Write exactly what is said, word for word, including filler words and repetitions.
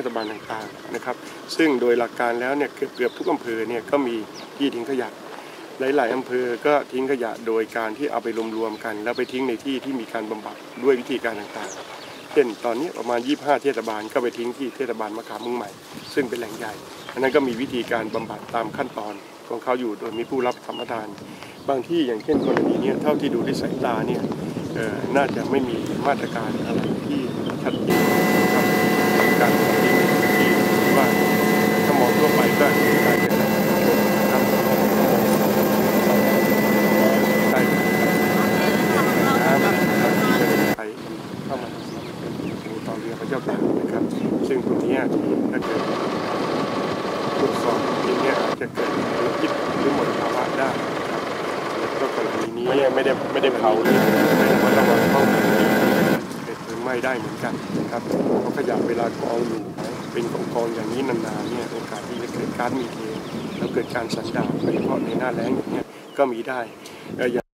ศบาลต่างๆนะครับซึ่งโดยหลักการแล้วเนี่ยเกือบๆทุกอำเภอเนี่ยก็มีที่ทิ้งขยะหลายๆอำเภอก็ทิ้งขยะโดยการที่เอาไปรวมๆกันแล้วไปทิ้งในที่ที่มีการบำบัดด้วยวิธีการต่างๆเช่นตอนนี้ประมาณยี่สิบห้าเทศบาลก็ไปทิ้งที่เทศบาลมะขามมุ่งใหม่ซึ่งเป็นแหล่งใหญ่อันนั้นก็มีวิธีการบำบัดตามขั้นตอนของเขาอยู่โดยมีผู้รับสัมปทานบางที่อย่างเช่นกรณีนี้เท่าที่ดูด้วยสายตาเนี่ยน่าจะไม่มีมาตรการอะไรที่ชัดเจนนะครับการทิ้งที่ว่าถ้ามองทั่วไปก็กลายเป็นนะครับใช่น้ำที่จะไปเข้ามาเป็นต่อเรือพระเจ้าตากนะครับซึ่งตรงนี้ถ้าเกิดตรวจสอบตรงนี้จะเกิดมลพิษหรือมลภาวะได้ครับก็กรณีนี้ไม่ได้ไม่ได้เผาเลยไม่ได้ระวังเข้าเกิดเพลิงไหม้ได้เหมือนกันนะครับเพราะขยะเวลากองอยู่เป็นกองกองอย่างนี้นานๆเนี่ยโอกาสที่จะเกิดก๊าซมีเทนแล้วเกิดการสันดาปโดยเฉพาะในหน้าแล้งอย่างนี้ก็มีได้